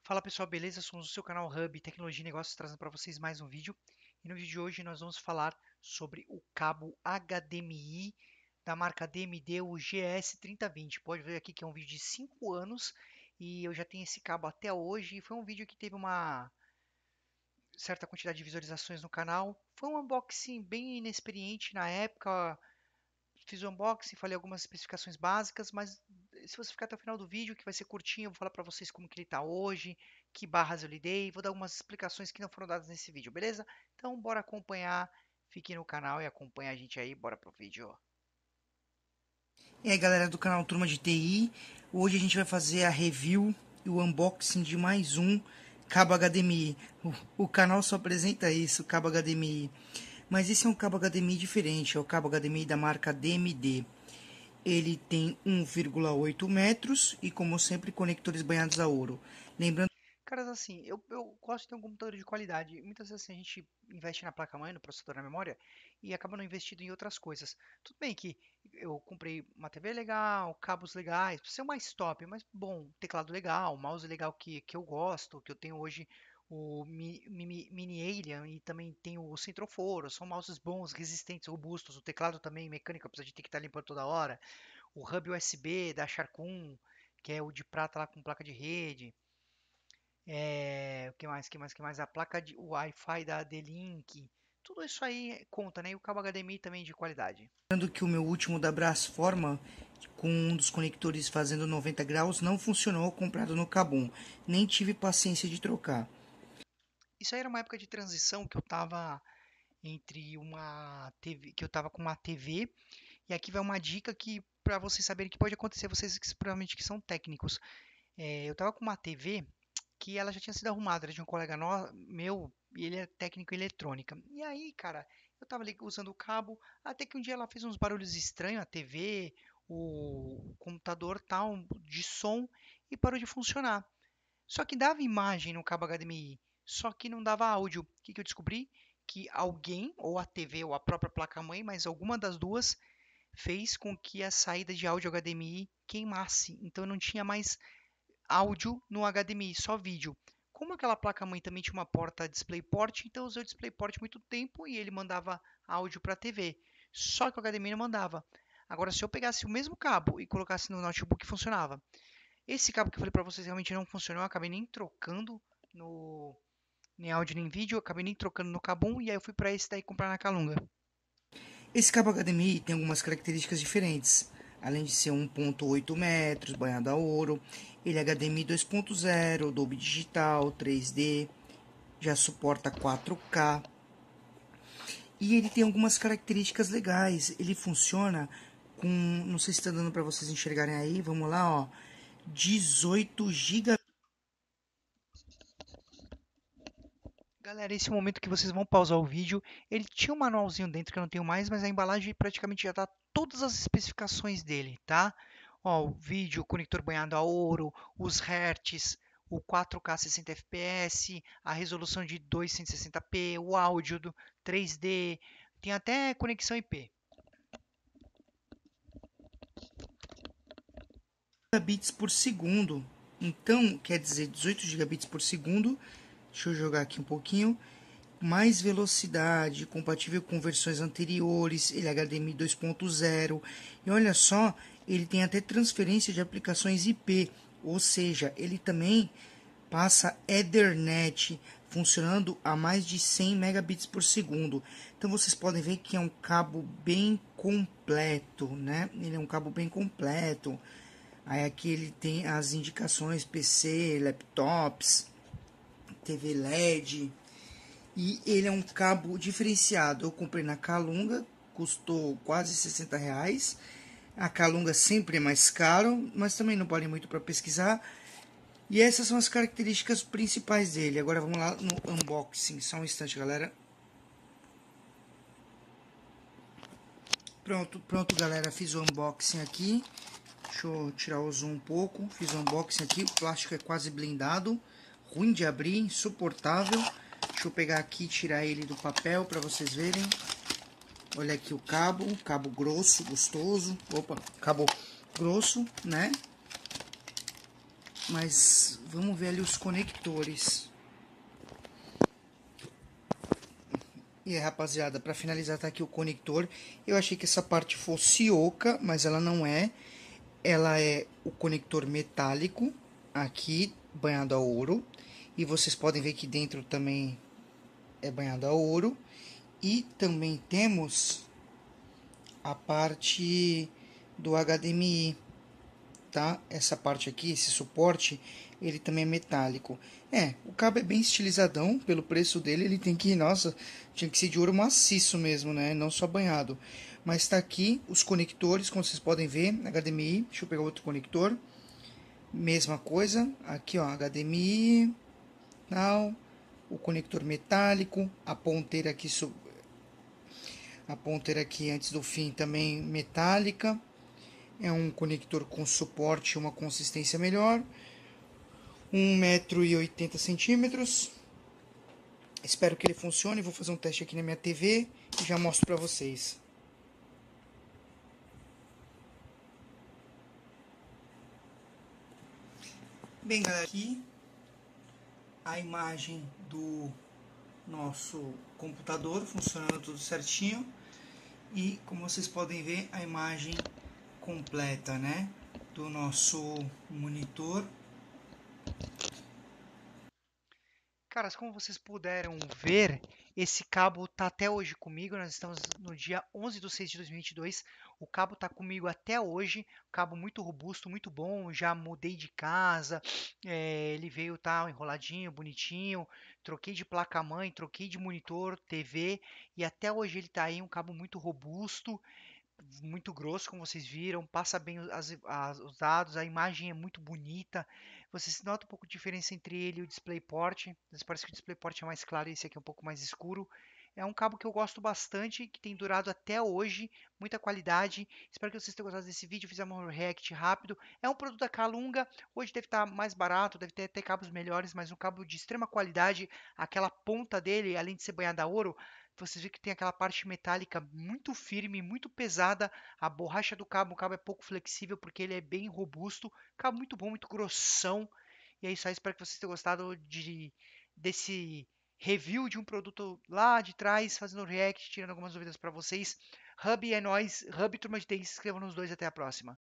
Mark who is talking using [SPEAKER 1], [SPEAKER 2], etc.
[SPEAKER 1] Fala pessoal, beleza? Somos o seu canal Hub Tecnologia e Negócios trazendo para vocês mais um vídeo. E no vídeo de hoje nós vamos falar sobre o cabo HDMI da marca DMD, o GS3020. Pode ver aqui que é um vídeo de 5 anos e eu já tenho esse cabo até hoje. E foi um vídeo que teve uma certa quantidade de visualizações no canal. Foi um unboxing bem inexperiente na época. Fiz o unboxing, falei algumas especificações básicas, mas se você ficar até o final do vídeo, que vai ser curtinho, eu vou falar para vocês como que ele está hoje, que barras eu lidei, vou dar algumas explicações que não foram dadas nesse vídeo, beleza? Então bora acompanhar, fique no canal e acompanha a gente aí, bora pro vídeo.
[SPEAKER 2] E aí galera do canal Turma de TI, hoje a gente vai fazer a review e o unboxing de mais um cabo HDMI. O canal só apresenta isso, cabo HDMI. Mas esse é um cabo HDMI diferente, é o cabo HDMI da marca DMD. Ele tem 1,8 metros e, como sempre, conectores banhados a ouro. Lembrando.
[SPEAKER 1] Caras, assim, eu gosto de ter um computador de qualidade. Muitas vezes assim, a gente investe na placa-mãe, no processador, na memória e acaba não investindo em outras coisas. Tudo bem que eu comprei uma TV legal, cabos legais, pra ser o mais top, mas bom, teclado legal, mouse legal que eu gosto, que eu tenho hoje o Mini Alien e também tenho o Centroforo. São mouses bons, resistentes, robustos. O teclado também mecânico, apesar de ter que estar limpando toda hora. O hub USB da Sharkoon, que é o de prata lá com placa de rede. O que mais, que mais? A placa de Wi-Fi da D-Link. Tudo isso aí conta, né? E o cabo HDMI também de qualidade.
[SPEAKER 2] Lembrando que o meu último da Brasforma, com um dos conectores fazendo 90 graus, não funcionou, comprado no Kabum. Nem tive paciência de trocar.
[SPEAKER 1] Isso aí era uma época de transição que eu tava entre uma TV, que eu tava com uma TV, e aqui vai uma dica que para vocês saberem que pode acontecer, vocês que provavelmente que são técnicos. Eu tava com uma TV que ela já tinha sido arrumada, era de um colega meu, e ele é técnico em eletrônica. E aí, cara, eu tava ali usando o cabo, até que um dia ela fez uns barulhos estranhos, a TV, o computador tal, de som, e parou de funcionar. Só que dava imagem no cabo HDMI, só que não dava áudio. O que que eu descobri? Que alguém, ou a TV, ou a própria placa-mãe, mas alguma das duas, fez com que a saída de áudio HDMI queimasse. Então eu não tinha mais áudio no HDMI, só vídeo. Como aquela placa-mãe também tinha uma porta DisplayPort, então eu usei o DisplayPort muito tempo e ele mandava áudio para a TV. Só que o HDMI não mandava. Agora, se eu pegasse o mesmo cabo e colocasse no notebook, funcionava. Esse cabo que eu falei para vocês realmente não funcionou, eu acabei nem trocando no nem áudio nem vídeo, eu acabei nem trocando no Kabum e aí eu fui para esse daí comprar na Calunga.
[SPEAKER 2] Esse cabo HDMI tem algumas características diferentes. Além de ser 1,8 metros, banhado a ouro, ele é HDMI 2.0, Dolby Digital, 3D, já suporta 4K. E ele tem algumas características legais. Ele funciona com, não sei se está dando para vocês enxergarem aí, vamos lá, ó, 18 GB.
[SPEAKER 1] Galera, esse é o momento que vocês vão pausar o vídeo. Ele tinha um manualzinho dentro que eu não tenho mais, mas a embalagem praticamente já tá todas as especificações dele, tá? Ó, o vídeo, o conector banhado a ouro, os hertz, o 4K 60 fps, a resolução de 2160p, o áudio do 3D, tem até conexão IP.
[SPEAKER 2] Gigabits por segundo. Então, quer dizer, 18 gigabits por segundo. Deixa eu jogar aqui um pouquinho. Mais velocidade, compatível com versões anteriores, ele é HDMI 2.0. E olha só, ele tem até transferência de aplicações IP, ou seja, ele também passa Ethernet, funcionando a mais de 100 megabits por segundo. Então vocês podem ver que é um cabo bem completo, né? Ele é um cabo bem completo. Aí aqui ele tem as indicações PC, laptops, TV LED. E ele é um cabo diferenciado. Eu comprei na Calunga, custou quase R$ 60. A Calunga sempre é mais caro, mas também não vale muito para pesquisar. E essas são as características principais dele. Agora vamos lá no unboxing. Só um instante, galera. Pronto, galera. Fiz o unboxing aqui. Deixa eu tirar o zoom um pouco. Fiz o unboxing aqui. O plástico é quase blindado. Ruim de abrir, insuportável. Deixa eu pegar aqui e tirar ele do papel para vocês verem. Olha aqui o cabo grosso, gostoso. Opa, cabo grosso, né? Mas vamos ver ali os conectores. E aí, rapaziada, para finalizar tá aqui o conector. Eu achei que essa parte fosse oca, mas ela não é. Ela é o conector metálico, aqui banhado a ouro. E vocês podem ver que dentro também é banhado a ouro. E também temos a parte do HDMI, tá? Essa parte aqui, esse suporte, ele também é metálico. O cabo é bem estilizadão, pelo preço dele ele tem que, nossa, tinha que ser de ouro maciço mesmo, né? Não só banhado. Mas tá aqui os conectores, como vocês podem ver, HDMI. Deixa eu pegar outro conector. Mesma coisa, aqui ó, HDMI, tal, o conector metálico, a ponteira aqui antes do fim também metálica. É um conector com suporte e uma consistência melhor. 1,80 m. Espero que ele funcione. Vou fazer um teste aqui na minha TV e já mostro para vocês. Bem, galera, aqui a imagem do nosso computador funcionando tudo certinho. E como vocês podem ver, a imagem completa, né, do nosso monitor.
[SPEAKER 1] Caras, como vocês puderam ver, esse cabo tá até hoje comigo. Nós estamos no dia 11/6/2022. O cabo tá comigo até hoje. Cabo muito robusto, muito bom. Já mudei de casa. Ele veio tal enroladinho, bonitinho. Troquei de placa-mãe, troquei de monitor, TV e até hoje ele tá aí. Um cabo muito robusto, muito grosso, como vocês viram, passa bem os dados, a imagem é muito bonita. Você se nota um pouco de diferença entre ele e o DisplayPort. Parece que o DisplayPort é mais claro e esse aqui é um pouco mais escuro. É um cabo que eu gosto bastante, que tem durado até hoje, muita qualidade. Espero que vocês tenham gostado desse vídeo. Fizemos um react rápido. É um produto da Calunga. Hoje deve estar mais barato, deve ter até cabos melhores, mas um cabo de extrema qualidade. Aquela ponta dele, além de ser banhada a ouro, vocês veem que tem aquela parte metálica muito firme, muito pesada. A borracha do cabo, o cabo é pouco flexível porque ele é bem robusto. Cabo muito bom, muito grossão. E é isso aí, espero que vocês tenham gostado desse review de um produto lá de trás, fazendo react, tirando algumas dúvidas para vocês. Hub é nóis, Hub Turma de TI, se inscrevam nos dois, até a próxima.